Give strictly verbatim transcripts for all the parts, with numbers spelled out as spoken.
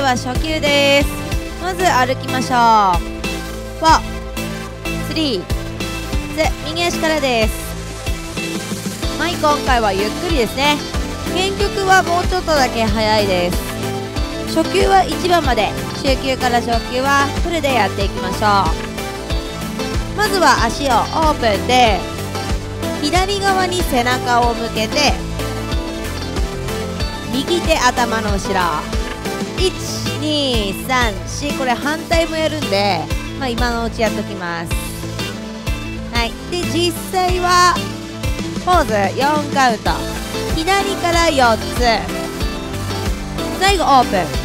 は初級です。まず歩きましょう。フォー、スリー、右足からです。はい、今回はゆっくりですね。原曲はもうちょっとだけ早いです。初級はいちばんまで、中級から上級はフルでやっていきましょう。まずは足をオープンで左側に背中を向けて、右手頭の後ろ、いち、に、さん、よん、これ反対もやるんで、まあ、今のうちやっときます。はい、で実際はポーズよんカウント、左からよっつ、最後オープン、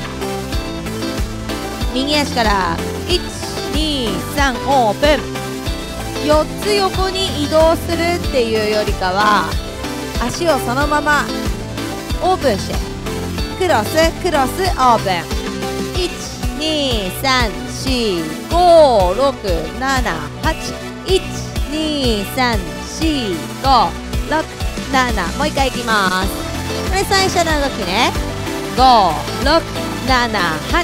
右足からいち、に、さん、オープン。よっつ横に移動するっていうよりかは、足をそのままオープンしてクロスクロスオープン、いち、に、さん、よん、ご、ろく、なな、はち、いち、に、さん、よん、ご、ろく、なな、もう一回いきます。これ最初の動きね、ご、ろく、なな、はち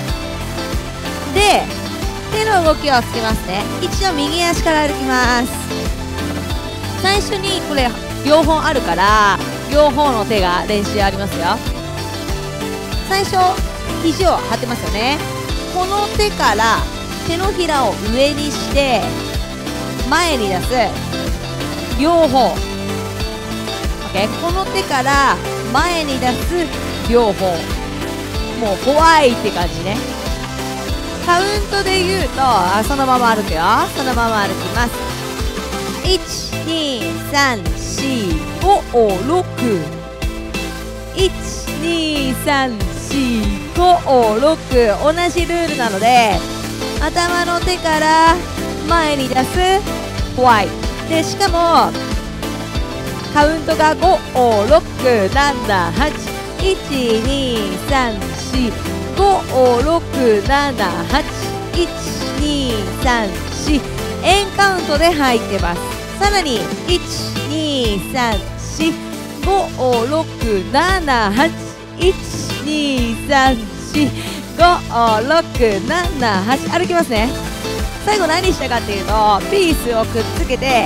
で手の動きをつけますね。一度右足から歩きます。最初にこれ両方あるから両方の手が練習ありますよ。最初肘を張ってますよね。この手から手のひらを上にして前に出す、両方 OK。 この手から前に出す、両方、もう怖いって感じね。カウントで言うと、あそのまま歩くよ。そのまま歩きます。いち、に、さん、よん、ご、ろく、いち、に、さん、よん、ご、ろく、同じルールなので頭の手から前に出す、怖いで、しかもカウントがご、ろく、なな、はち、いち、に、さん、よん、ご、ろく、なな、はち、いち、に、さん、よん、円カウントで入ってます。さらにいち、に、さん、よん、ご、ろく、なな、はち、いち、に、さん、よん、ご、ろく、なな、はち、歩きますね。最後何したかっていうと、ピースをくっつけて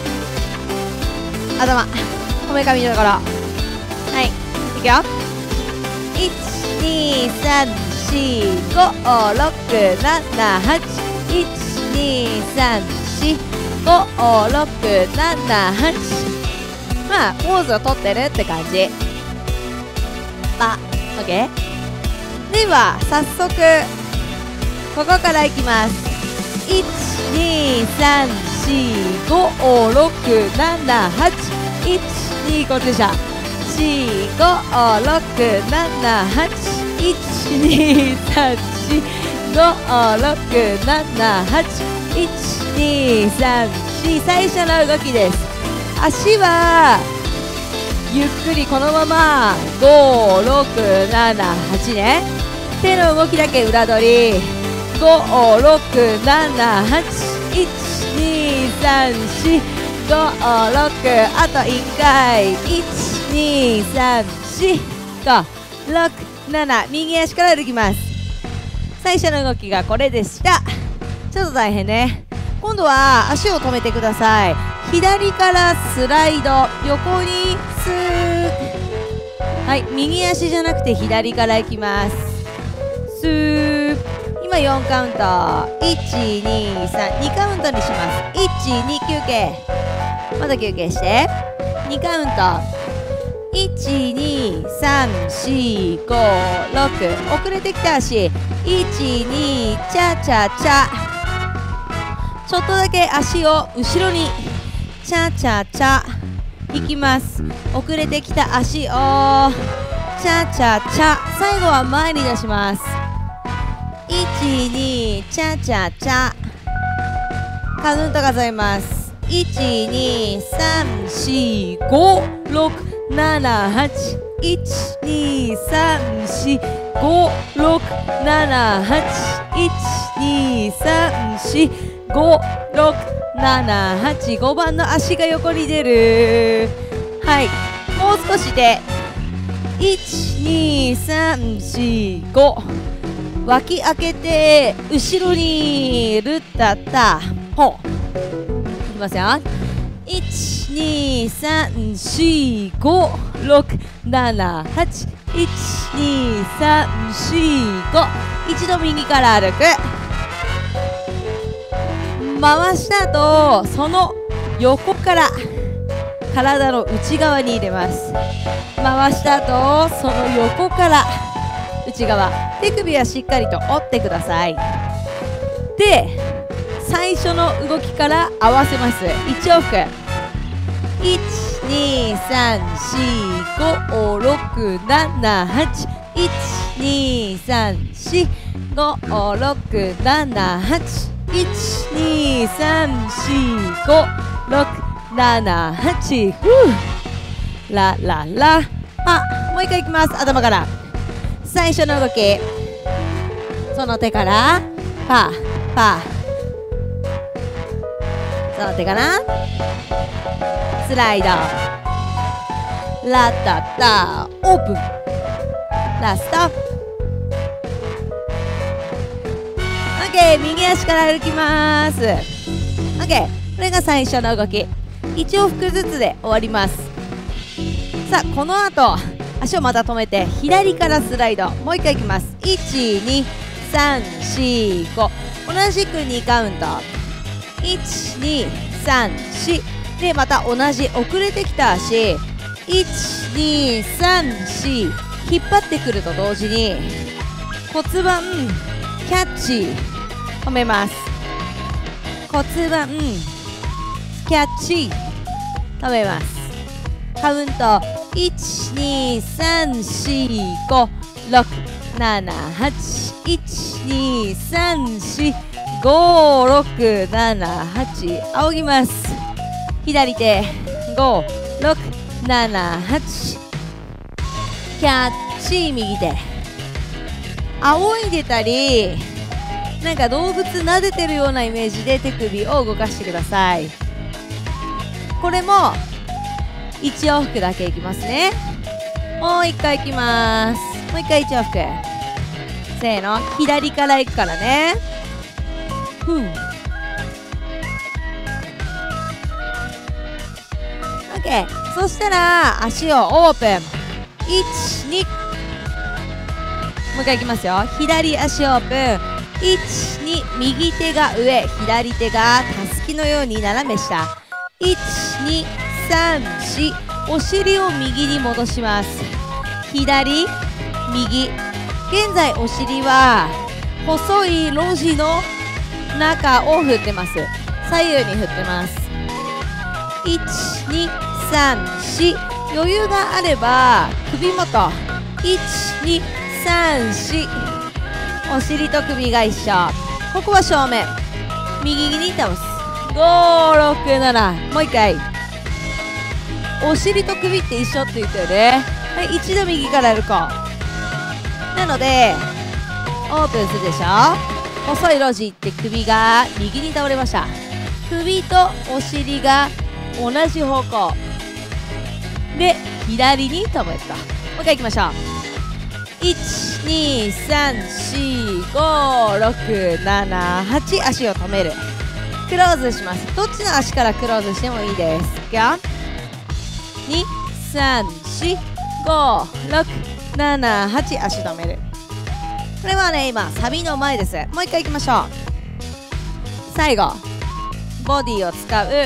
頭、こめかみのところ、はい、いくよ。いち、に、さん、よん、ご、ろく、なな、はち、いち、に、さん、よん、ご、ろく、なな、はち。まあポーズをとってるって感じ。あ、OK。 では早速ここからいきます。いち、に、さん、よん、ご、ろく、なな、はち、いち、に、こっちでした。よん、ご、ろく、なな、はち、いち、に、さん、よん、ご、ろく、なな、はち、いち、に、さん、よん、最初の動きです。足はゆっくりこのままご、ろく、なな、はちね。手の動きだけ裏取り、ご、ろく、なな、はち、いち、に、さん、よん、ご、ろく、あといっかい、いち、に、さん、よん、ご、ろく、なな、右足から歩きます。最初の動きがこれでした。ちょっと大変ね。今度は足を止めてください。左からスライド、横にスー、はい、右足じゃなくて左から行きます。スー、今よんカウント、いち、に、さん、にカウントにします。いち、に、休憩、また休憩して、にカウント、いち、に、さん、よん、ご、ろく、遅れてきた足、いち、に、チャチャチャ、ちょっとだけ足を後ろにチャチャチャいきます。遅れてきた足をチャチャチャ、最後は前に出します。いち、に、チャチャチャ、カウント数えます。いち、に、さん、よん、ご、ろく、なな、はち、いち、に、さん、よん、ご、ろく、なな、はち、いち、に、さん、よん、ご、ろく、なな、はち、ごばんの足が横に出る。はい、もう少しでいち、に、さん、よん、ご、 脇開けて後ろにルッタッタほういきますよ。いちにさんしごろくななはちいちにさんしご一度右から歩く。回した後その横から体の内側に入れます。回した後その横から内側、手首はしっかりと折ってください。で最初の動きから合わせます。いち往復いちにさんしごろくななはちいちにさんしごろくななはちいちにさんしごろくななはちふうラララあもう一回いきます。頭から最初の動き、その手からパーパー、その手からスライドラタタオープンラスト OK 右足から歩きます。 OK これが最初の動き、いち往復ずつで終わります。さあこの後足をまた止めて左からスライドもう一回いきます。いちにさんしご同じくにカウントいちにさんしでまた同じ遅れてきた足いちにさんし引っ張ってくると同時に骨盤キャッチ止めます。骨盤キャッチ止めます。カウントいちにさんしごろくななはちいちにさんしごろくななはち仰ぎます。左手ごろくななはちキャッチ右手仰いでたりなんか動物撫でてるようなイメージで手首を動かしてください。これもいち往復だけいきますね。もういっかいいきます。もういっかいいち往復せーの左からいくからね。ふう OK そしたら足をオープンいちにもう一回いきますよ。左足オープンいちに右手が上左手がたすきのように斜め下いちにさんしお尻を右に戻します。左右現在お尻は細い路地の中を振ってます。左右に振ってます。いちにさんし余裕があれば首元いちにさんしお尻と首が一緒。ここは正面右に倒すごろくななもう一回お尻と首って一緒って言ったよね。はい、一度右から歩こう。なのでオープンするでしょ。細い路地行って首が右に倒れました。首とお尻が同じ方向で左に止めた。もう一回いきましょう。いちにさんしごろくななはち足を止める。クローズします。どっちの足からクローズしてもいいです。いくよにさんしごろくななはち足止める。これはね今サビの前です。もう一回いきましょう。最後ボディを使う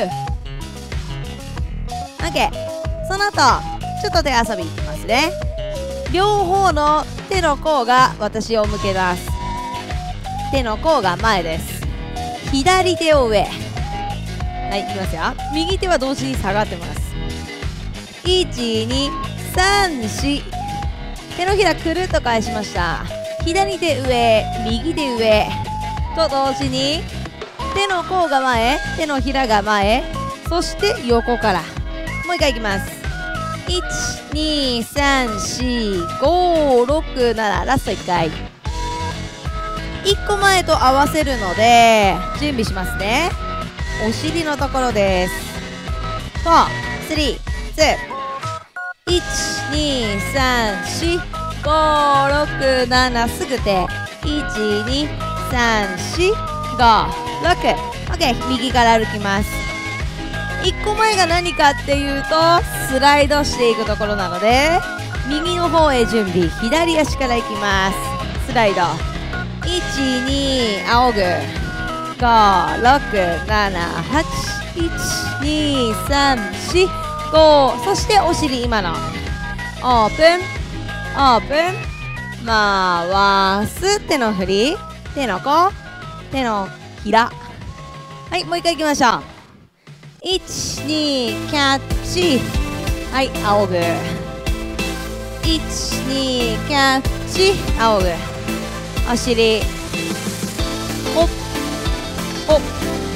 OK その後ちょっと手遊びいきますね。両方の手の甲が私を向けます。手の甲が前です。左手を上はいいきますよ。右手は同時に下がってます。いちにさんし手のひらくるっと返しました。左手上右手上と同時に手の甲が前手のひらが前そして横からもう一回いきます。いちにさんしごろくななラストいっかいいっこまえと合わせるので準備しますね。お尻のところです。よん、さん、に、いちにさんしごろくななすぐ手いにさんしごろく。 OK。 右から歩きます。いっこまえが何かっていうとスライドしていくところなので、右の方へ準備。左足からいきます。スライド。いちに仰ぐ。ごろくななはち。いちにさんしご。そしてお尻、今のオープンオープン回す。手の振り、手の甲、手のひら。はい、もう一回いきましょう。いちにキャッチ。はい、仰ぐ。いちにキャッチ、仰ぐ。お尻、ほっほっ、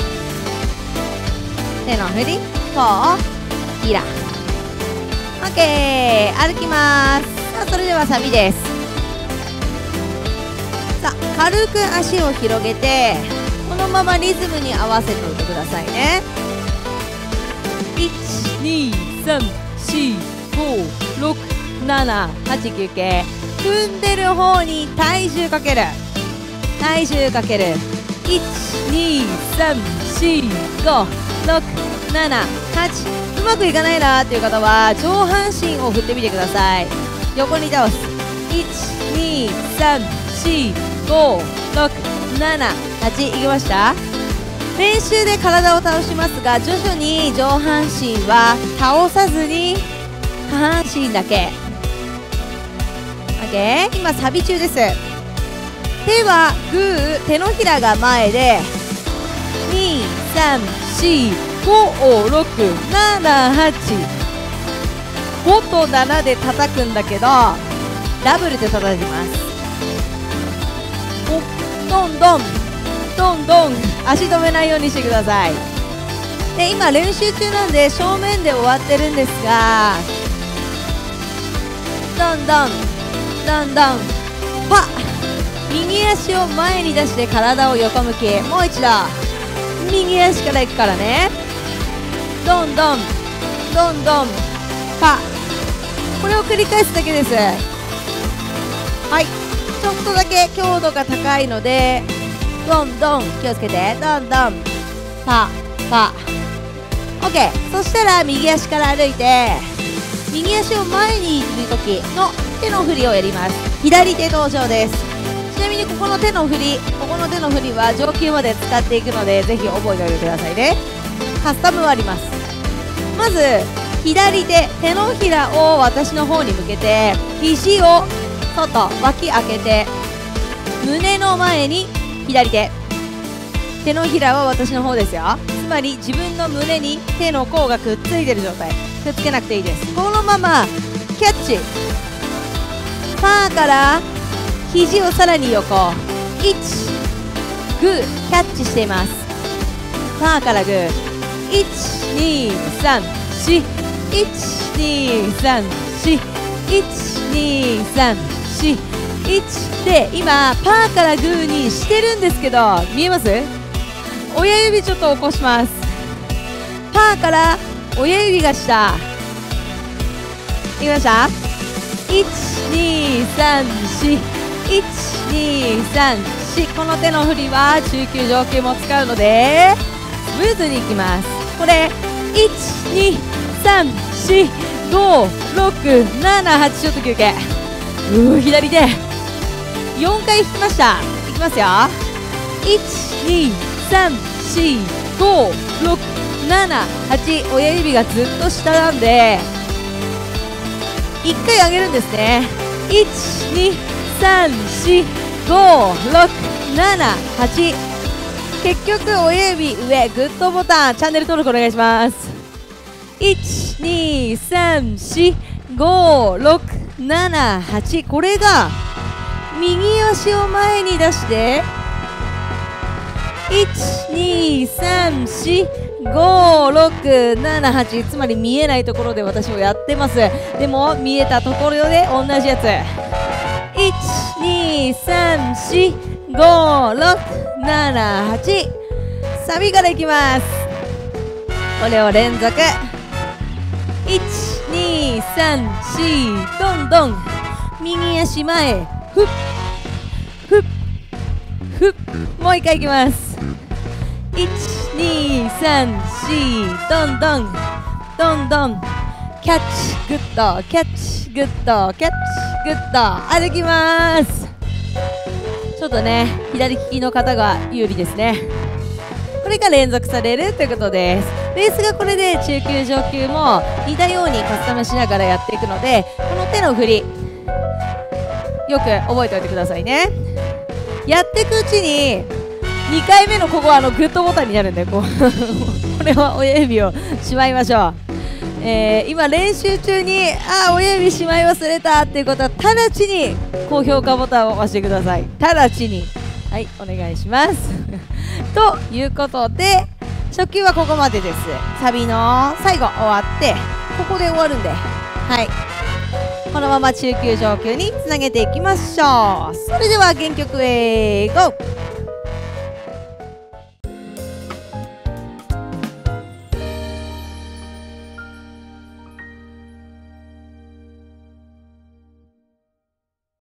手の振り、こうひら。 OK。 歩きます。さあ、それではサビです。さあ、軽く足を広げてこのままリズムに合わせておいてくださいね。いちにさんしごろくななはち。休憩。踏んでる方に体重かける。体重かける。いちにさんしごろくななはち。うまくいかないなっていう方は上半身を振ってみてください。横に倒す。いちにさんしごろくななはち。いきました。練習で体を倒しますが、徐々に上半身は倒さずに下半身だけ。 OK。 今サビ中です。手はグー、手のひらが前でにさんしごろくななはち。ごとななで叩くんだけどダブルで叩いてます。お、どんどんどんどん足止めないようにしてください。で、今練習中なんで正面で終わってるんですが、どんどんどんどんパッ。右足を前に出して体を横向き。もう一度右足からいくからね。どんどんどんどんパッ。これを繰り返すだけです。はい、ちょっとだけ強度が高いのでどんどん気をつけて。どんどんパパ OK。 そしたら右足から歩いて右足を前にいる時の手の振りをやります。左手登場です。ちなみにここの手の振りここの手の振りは上級まで使っていくのでぜひ覚えておいてくださいね。カスタムはあります。まず左手、手のひらを私の方に向けて肘を外、脇開けて胸の前に左手、手のひらは私の方ですよ。つまり自分の胸に手の甲がくっついてる状態。くっつけなくていいです。このままキャッチ。パーから肘をさらに横、いちグーキャッチしています。パーからグー、いちにさんしいちにさんしいちにさんしいちで今パーからグーにしてるんですけど、見えます？親指ちょっと起こします。パーから親指が下。いきました。いちにさんしいちにさんし。この手の振りは中級上級も使うのでスムーズにいきます。これいちにさんしごろくななはち。ちょっと休憩。うー、左手よんかい引きました。いきますよ。いちにさんしごろくななはち。親指がずっと下なんでいっかい上げるんですね。いちにさんしごろくななはち。結局親指上、グッドボタン、チャンネル登録お願いします。いちにさんしごろくななはち。これが右足を前に出していちにさんしごろくななはち。つまり見えないところで私をやってます。でも見えたところで同じやつ。いちにさんしごろくななはち。サビからいきます。これを連続。いちにさんしどんどん右足前、ふっふっふっ、もう一回いきます。いちにさんしどんどんどんどんキャッチグッドキャッチグッドキャッチグッド歩きます。ちょっとね左利きの方が有利ですね。これが連続されるということです。ベースがこれで中級上級も似たようにカスタムしながらやっていくので、この手の振りよく覚えておいてくださいね。やっていくうちににかいめのここはあのグッドボタンになるんで、こうこれは親指をしまいましょう。えー、今練習中にあー親指しまい忘れたっていうことは直ちに高評価ボタンを押してください。直ちにはいお願いしますということで初級はここまでです。サビの最後終わってここで終わるんで、はいこのまま中級上級につなげていきましょう。それでは原曲へゴー。